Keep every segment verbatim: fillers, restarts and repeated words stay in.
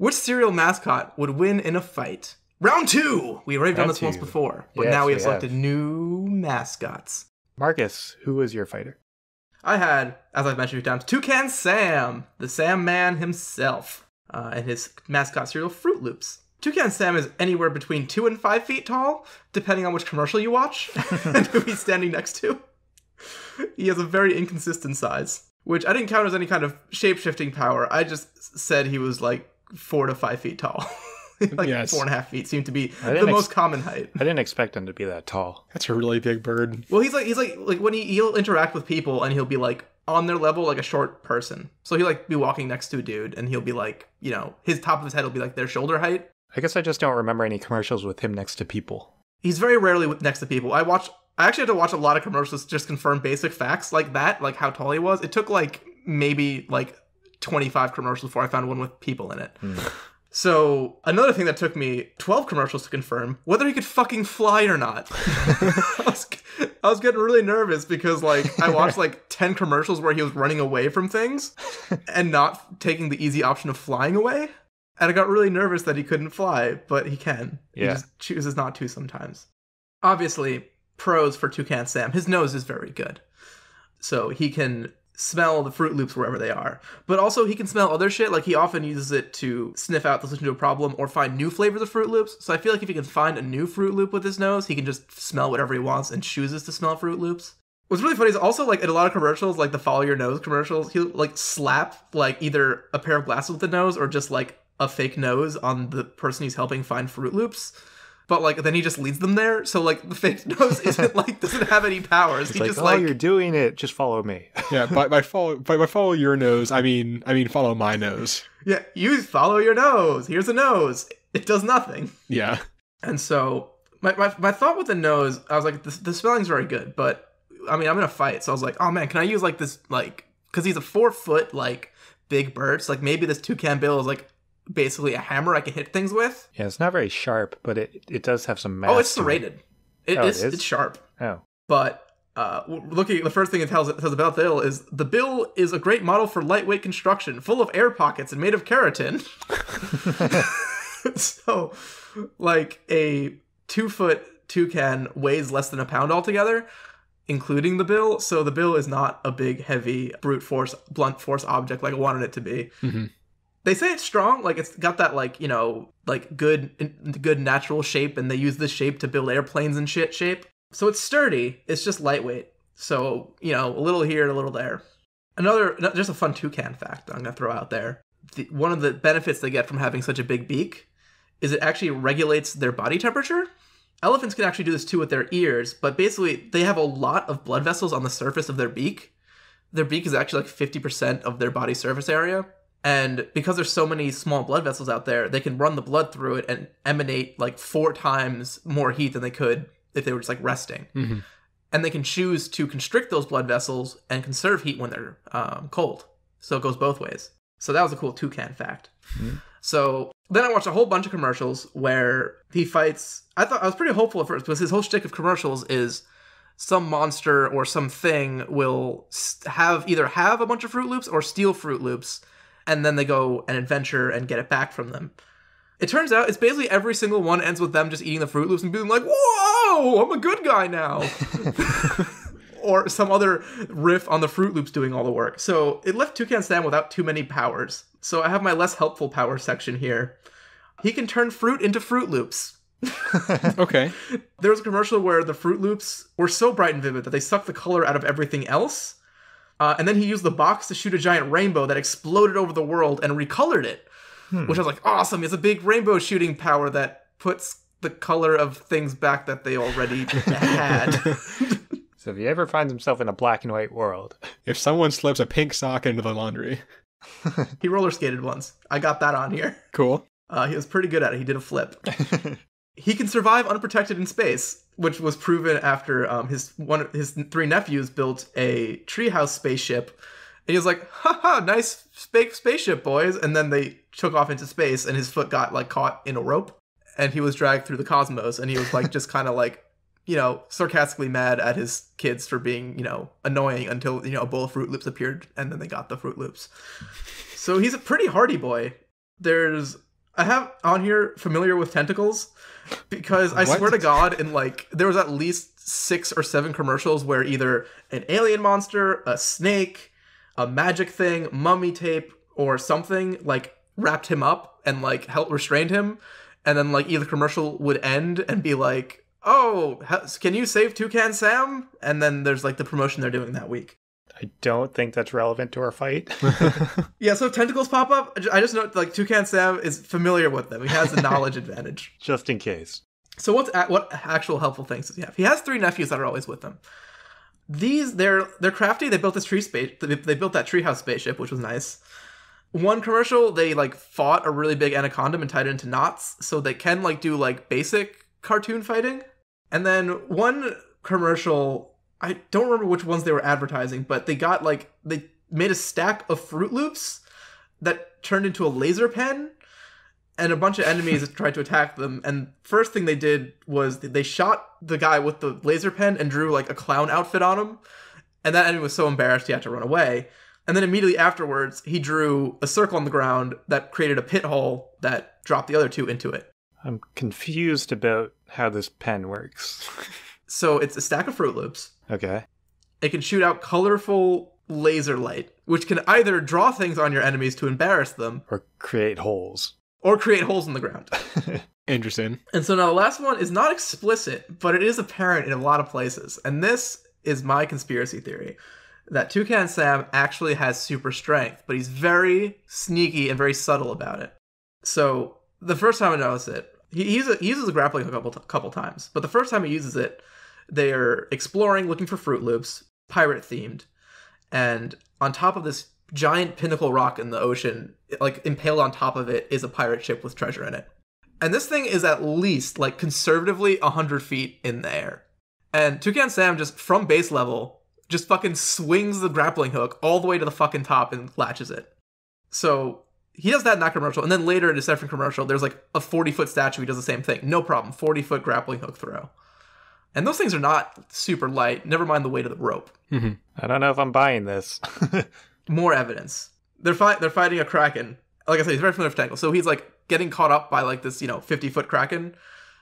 Which cereal mascot would win in a fight? Round two! We already done this two. once before, but Yes, now we we have selected have. new mascots. Marcus, who was your fighter? I had, as I've mentioned a few times, Toucan Sam, the Sam Man himself, uh, and his mascot cereal, Fruit Loops. Toucan Sam is anywhere between two and five feet tall, depending on which commercial you watch and who he's standing next to. He has a very inconsistent size, which I didn't count as any kind of shape-shifting power. I just said he was like four to five feet tall. Like Yes. four and a half feet seemed to be I the didn't most ex- common height. I didn't expect him to be that tall. That's a really big bird. Well, he's like he's like like when he he'll interact with people and he'll be like on their level, like a short person. So he'll like be walking next to a dude and he'll be like, you know, his top of his head will be like their shoulder height. I guess I just don't remember any commercials with him next to people. He's very rarely with- next to people. I watch. I actually had to watch a lot of commercials to just confirm basic facts like that, like how tall he was. It took like maybe like twenty-five commercials before I found one with people in it. Mm. So another thing that took me twelve commercials to confirm whether he could fucking fly or not. I, was, I was getting really nervous because like I watched like ten commercials where he was running away from things and not taking the easy option of flying away. And I got really nervous that he couldn't fly, but he can. He Yeah. just chooses not to sometimes. Obviously, pros for Toucan Sam. His nose is very good. So he can smell the Fruit Loops wherever they are. But also he can smell other shit. Like he often uses it to sniff out the solution to a problem or find new flavors of Fruit Loops. So I feel like if he can find a new Fruit Loop with his nose, he can just smell whatever he wants and chooses to smell Fruit Loops. What's really funny is also like in a lot of commercials, like the follow your nose commercials, he'll like slap like either a pair of glasses with the nose or just like a fake nose on the person he's helping find Fruit Loops. But like then he just leads them there, so like the fake nose isn't like doesn't have any powers. It's he like, just oh, like you're doing it. Just follow me. Yeah, by, by follow by, by follow your nose, I mean I mean follow my nose. yeah, you follow your nose. Here's a nose. It does nothing. Yeah. And so my my, my thought with the nose, I was like, the, the smelling's very good, but I mean I'm in a fight, so I was like, oh man, can I use like this like because he's a four foot like big bird, so like maybe this toucan bill is like basically a hammer I can hit things with. Yeah, it's not very sharp, but it it does have some mass. Oh, it's to it. serrated. It, Oh, it it's, is? it's sharp. Oh. But uh, w- looking at the first thing it tells, it tells about the bill is the bill is a great model for lightweight construction, full of air pockets and made of keratin. So, like a two foot toucan weighs less than a pound altogether, including the bill. So the bill is not a big, heavy, brute force, blunt force object like I wanted it to be. Mm-hmm. They say it's strong, like it's got that like, you know, like good good natural shape, and they use this shape to build airplanes and shit shape. So it's sturdy, it's just lightweight. So, you know, a little here and a little there. Another, just a fun toucan fact that I'm going to throw out there. The, one of the benefits they get from having such a big beak is it actually regulates their body temperature. Elephants can actually do this too with their ears, but basically they have a lot of blood vessels on the surface of their beak. Their beak is actually like fifty percent of their body surface area. And because there's so many small blood vessels out there, they can run the blood through it and emanate like four times more heat than they could if they were just like resting. Mm-hmm. And they can choose to constrict those blood vessels and conserve heat when they're um, cold. So it goes both ways. So that was a cool toucan fact. Mm-hmm. So then I watched a whole bunch of commercials where he fights. I thought I was pretty hopeful at first because his whole shtick of commercials is some monster or something will have either have a bunch of Fruit Loops or steal Fruit Loops. And then they go and adventure and get it back from them. It turns out it's basically every single one ends with them just eating the Fruit Loops and being like, whoa, I'm a good guy now. Or some other riff on the Fruit Loops doing all the work. So it left Toucan Sam without too many powers. So I have my less helpful power section here. He can turn fruit into Fruit Loops. Okay. There was a commercial where the Fruit Loops were so bright and vivid that they sucked the color out of everything else. Uh, and then he used the box to shoot a giant rainbow that exploded over the world and recolored it. Hmm. Which I was like, awesome. It's a big rainbow shooting power that puts the color of things back that they already had. So if he ever finds himself in a black and white world. If someone slips a pink sock into the laundry. He roller skated once. I got that on here. Cool. Uh, he was pretty good at it. He did a flip. He can survive unprotected in space, which was proven after um, his one his three nephews built a treehouse spaceship. And he was like, haha, nice spa- spaceship, boys. And then they took off into space, and his foot got like caught in a rope, and he was dragged through the cosmos. And he was like, just kind of like, you know, sarcastically mad at his kids for being, you know, annoying until, you know, a bowl of Fruit Loops appeared, and then they got the Fruit Loops. So he's a pretty hardy boy. There's I have on here familiar with tentacles because I What? swear to God, in like there was at least six or seven commercials where either an alien monster, a snake, a magic thing, mummy tape, or something like wrapped him up and like helped restrained him, and then like either commercial would end and be like, "Oh, ha- can you save Toucan Sam?" And then there's like the promotion they're doing that week. I don't think that's relevant to our fight. Yeah, so if tentacles pop up, I just know like Toucan Sam is familiar with them. He has the knowledge advantage. Just in case. So what's a- what actual helpful things does he have? He has three nephews that are always with him. These they're they're crafty. They built this tree space. They, they built that treehouse spaceship, which was nice. One commercial, they like fought a really big anaconda and tied it into knots, so they can like do like basic cartoon fighting. And then one commercial, I don't remember which ones they were advertising, but they got like they made a stack of Fruit Loops that turned into a laser pen, and a bunch of enemies tried to attack them. And first thing they did was they shot the guy with the laser pen and drew like a clown outfit on him, and that enemy was so embarrassed he had to run away. And then immediately afterwards, he drew a circle on the ground that created a pit hole that dropped the other two into it. I'm confused about how this pen works. So it's a stack of Fruit Loops. Okay. It can shoot out colorful laser light, which can either draw things on your enemies to embarrass them, Or create holes. or create holes in the ground. Interesting. And so now the last one is not explicit, but it is apparent in a lot of places. And this is my conspiracy theory, that Toucan Sam actually has super strength, but he's very sneaky and very subtle about it. So the first time I noticed it, he, he, uses, he uses a grappling hook a couple, couple times, but the first time he uses it, they are exploring, looking for Fruit Loops, pirate themed, and on top of this giant pinnacle rock in the ocean, like impaled on top of it, is a pirate ship with treasure in it. And this thing is at least, like, conservatively one hundred feet in the air. And Toucan Sam just, from base level, just fucking swings the grappling hook all the way to the fucking top and latches it. So he does that in that commercial, and then later in a different commercial, there's like a forty-foot statue, he does the same thing. No problem, forty-foot grappling hook throw. And those things are not super light, never mind the weight of the rope. Mm-hmm. I don't know if I'm buying this. More evidence. They're, fi- they're fighting a kraken. Like I said, he's very familiar with tentacles. So he's like getting caught up by like this, you know, fifty-foot kraken.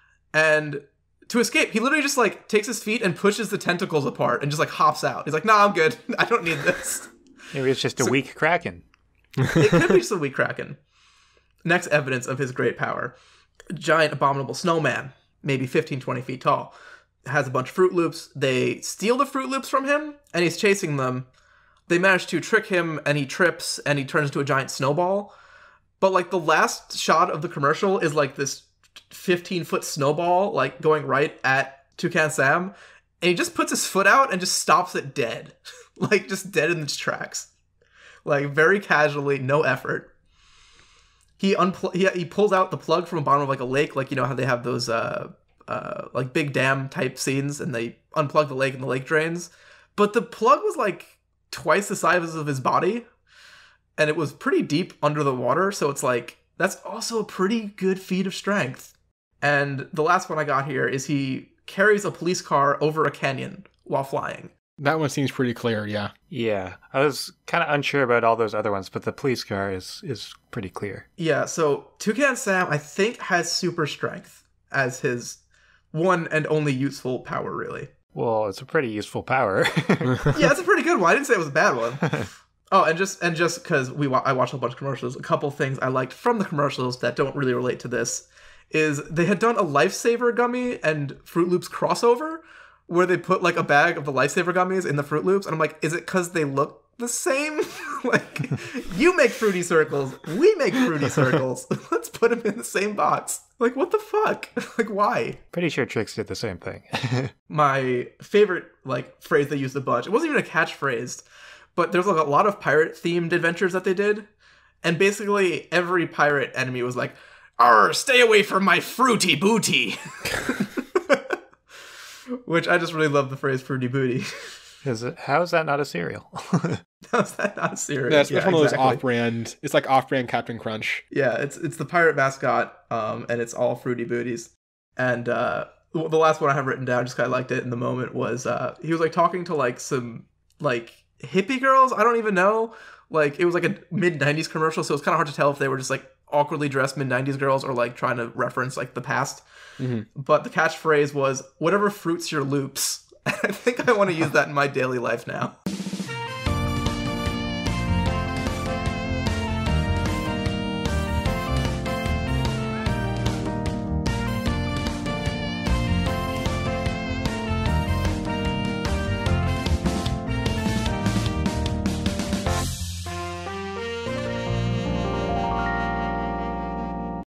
And to escape, he literally just like takes his feet and pushes the tentacles apart and just like hops out. He's like, nah, I'm good. I don't need this. Maybe it's just a So- weak kraken. It could be just a weak kraken. Next evidence of his great power. A giant abominable snowman, maybe fifteen, twenty feet tall. Has a bunch of Fruit Loops. They steal the Fruit Loops from him, and he's chasing them. They manage to trick him, and he trips, and he turns into a giant snowball. But, like, the last shot of the commercial is, like, this fifteen-foot snowball, like, going right at Toucan Sam. And he just puts his foot out and just stops it dead. Like, just dead in its tracks. Like, very casually, no effort. He, unpl- he he pulls out the plug from the bottom of, like, a lake. Like, you know how they have those, uh... Uh, like big dam type scenes, and they unplug the lake and the lake drains. But the plug was like twice the size of his body, and it was pretty deep under the water, so it's like, that's also a pretty good feat of strength. And the last one I got here is he carries a police car over a canyon while flying. That one seems pretty clear, yeah. Yeah, I was kind of unsure about all those other ones, but the police car is, is pretty clear. Yeah, so Toucan Sam, I think, has super strength as his one and only useful power, really. Well, it's a pretty useful power. Yeah, it's a pretty good one. I didn't say it was a bad one. Oh, and just and just because we wa- I watched a bunch of commercials, a couple things I liked from the commercials that don't really relate to this is they had done a Lifesaver gummy and Fruit Loops crossover where they put like a bag of the Lifesaver gummies in the Fruit Loops, and I'm like, is it because they look the same? Like, you make fruity circles, we make fruity circles. Let's put them in the same box. Like, what the fuck? Like, why? Pretty sure Trix did the same thing. My favorite, like, phrase they used a bunch, it wasn't even a catchphrase, but there's like a lot of pirate-themed adventures that they did, and basically every pirate enemy was like, "Arr, stay away from my fruity booty." Which I just really love the phrase fruity booty. Is it, how is that not a cereal? How's that not serious? That's Yeah, one of those exactly. off-brand. It's like off-brand Captain Crunch. Yeah, it's it's the pirate mascot, um, and it's all fruity booties. And uh, the the last one I have written down, just 'cause I liked it in the moment, was uh, he was like talking to like some like hippie girls. I don't even know. Like, it was like a mid nineties commercial, so it's kind of hard to tell if they were just like awkwardly dressed mid nineties girls or like trying to reference like the past. Mhm. But the catchphrase was, whatever fruits your loops. I think I want to use that in my daily life now.